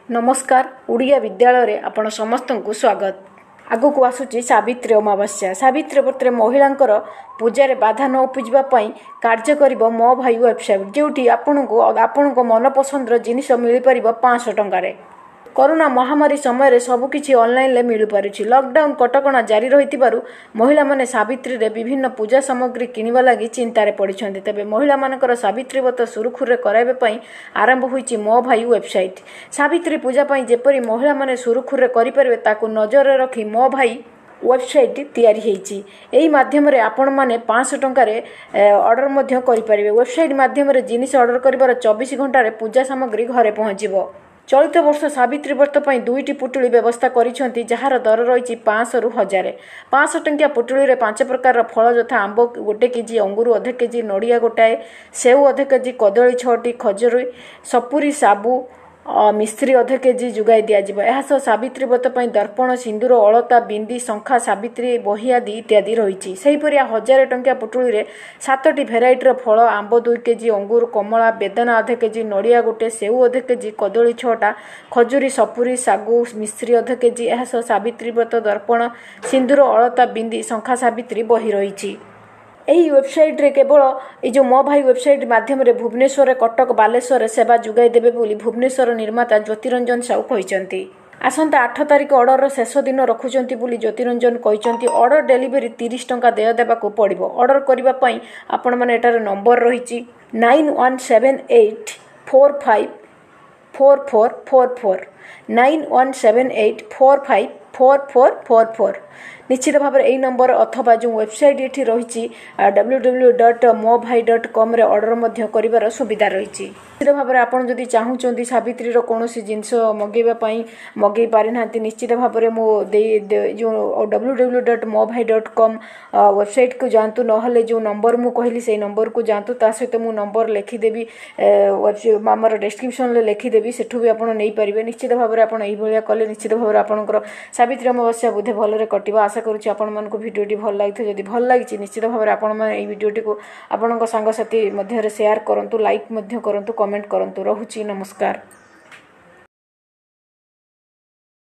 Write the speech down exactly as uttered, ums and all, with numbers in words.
नमस्कार उड़िया विद्यालय रे आपण समस्त को स्वागत। आगु को आसुची सावित्री अमावास्या। सावित्री व्रत महिलांकर पूजा रे बाधा न उपजिबा पई कार्य करिवो मो भाई वेबसाइट जेउठी आपन को आपन को मन पसंद जिनिस मिल परिबो पाँच सौ टंका रे। कोरोना महामारी समय रे सब किछि ऑनलाइन ले मिल पारुछि। लॉकडाउन कटकणा जारी रहितिबारु महिला माने सावित्री रे विभिन्न पूजा सामग्री किनिबा लागि चिंता रे पड़िछन्ते। तबे महिला मानकर सावित्री व्रत सुरुखुर रे कराइबे पई आरंभ होईछि मो भाई वेबसाइट। सावित्री पूजा पई जेपरि महिला माने सुरुखुर रे करि परिबे ताकू नजर रे रखी मो भाई वेबसाइट तैयारी हेछि। एही माध्यम रे आपण माने पाँच सौ टंका रे ऑर्डर मध्य करि परिबे। वेबसाइट माध्यम रे जिनिस ऑर्डर करिवार चौबीस घंटा रे पूजा सामग्री घरे पहुंचीबो। चलित वर्ष सावित्री व्रत पर दुईटी पुटुली व्यवस्था करिसेंती जार दर रही पाँच सौ रु हजार। पाँच सौ टंकिया पुटुली रे पांच प्रकार फल यथा आंब गोटे केजी, अंगूर अधे केजी, नड़िया गोटाए, सेव अधे केजी, कदली छटी, खजुरी सपुरी, साबु मिस्त्री अधे केजी जुगाई दिज्व। यह सावित्री व्रत पर दर्पण, सिंदूर, अलता, बिंदी, शंखा, सावित्री बही आदि इत्यादि रही। हजार टंकिया पुटुली रे सातटी भेराइटर फल आंब दुई केजी, अंगूर, कमला, बेदना अधे केजी, नड़िया गोटे, सेव अधे केजी, कदली छटा, खजुरी, सपुरी, सागु, मिस्त्री अधे केजी। यह सावित्री व्रत दर्पण, सिंदूर, अलता, बिंदी, शंखा, सावित्री बही रही। एही वेबसाइट रे केवल ए जो मो भाई वेबसाइट माध्यम रे भुवनेश्वर, कटक, बालेश्वर सेवा जुगाई देबे बोली भुवनेश्वर निर्माता ज्योतिरंजन साहू कहिसंती। आसंता आठ तारिख ऑर्डर शेष दिन रखुचंती बोली ज्योतिरंजन कहिसंती। ऑर्डर डेलीवरी तीस टंका देय देबाको पड़िबो। ऑर्डर करिबा पई आपण माने एटार नंबर रहिछि nine one seven eight four five four four four four nine one seven eight four five four four four four. निश्चित भाव यही नंबर अथवा जो वेबसाइट ये रही डब्ल्यू डब्ल्यू डट मो भाई डट कम ऑर्डर मध्य कर सुविधा रही। निश्चित भाव में आपड़ जदि चाहूँगी सावित्री कौन जिनस मगेवाई मगे पारि ना निश्चित भाव में मो जो डब्ल्यू डब्ल्यू डट मो भाई डट कम वेबसाइट को जातु ना जो नंबर मु कहली से नंबर को जातु ता सहित मु नंबर लिखिदेवी आमर डिस्क्रिप्शन में लिखिदेवी सेठू भी आपड़ नहीं पारे। निश्चित भाव में आपड़ यही कले निश्चित भाव में आपंकर सावित्री अमावास्या बोधे भलरे कटिबा। आशा करुच्ची आपण मानक भिडियोटी भल लगी। जदि भल लगी निश्चित भाव में आपण मैंने यही भिडियोटी को आपण सांगसाथी मध्य शेयर करंतु, लाइक मध्य करंतु, कमेंट करंतु। रहुची नमस्कार।